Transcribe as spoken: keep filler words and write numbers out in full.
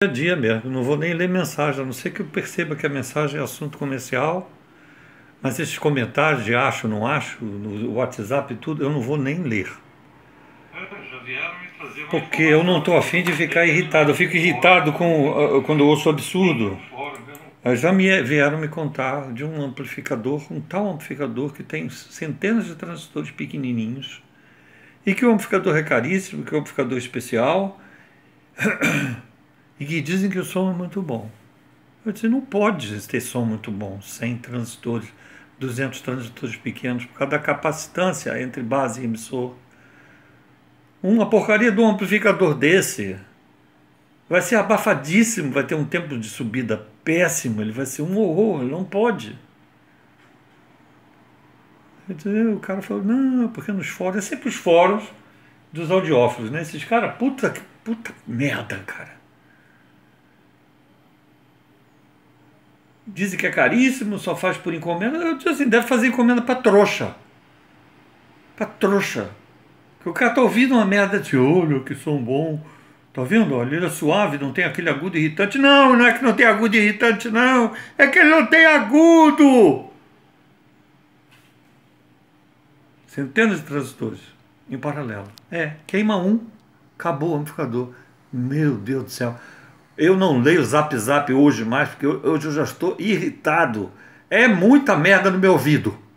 Dia a dia mesmo, não vou nem ler mensagem, a não ser que eu perceba que a mensagem é assunto comercial, mas esses comentários de acho, não acho, no WhatsApp e tudo, eu não vou nem ler. Já vieram me trazer uma Porque eu não informação estou aqui que afim eu de não ficar tenho irritado, eu no, fico no fórum, irritado eu não vi com, ah, quando eu ouço absurdo. no fórum, eu não... Ah, Já me vieram me contar de um amplificador, um tal amplificador que tem centenas de transistores pequenininhos, e que o amplificador é caríssimo, que é um amplificador especial, e que dizem que o som é muito bom. Eu disse, não pode ter som muito bom, cem transistores, duzentos transistores pequenos, por causa da capacitância entre base e emissor. Uma porcaria de um amplificador desse vai ser abafadíssimo, vai ter um tempo de subida péssimo, ele vai ser um horror, ele não pode. Eu disse, o cara falou, não, porque nos fóruns, é sempre os fóruns dos audiófilos, né? Esses caras, puta, puta merda, cara. Dizem que é caríssimo, só faz por encomenda. Eu disse assim, deve fazer encomenda pra trouxa. Pra trouxa. Que o cara tá ouvindo uma merda de olha, que som bom. Tá vendo? Olha, ele é suave, não tem aquele agudo irritante. Não, não é que não tem agudo irritante, não. É que ele não tem agudo. Centenas de transistores em paralelo. É, queima um, acabou o amplificador. Meu Deus do céu. Eu não leio Zap Zap hoje mais, porque hoje eu já estou irritado. É muita merda no meu ouvido.